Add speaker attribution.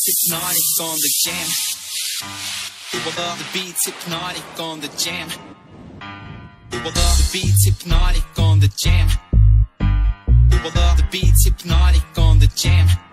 Speaker 1: hypnotic on the jam. The beat's hypnotic on the jam. The beat's hypnotic on the jam. The beat's hypnotic on the jam.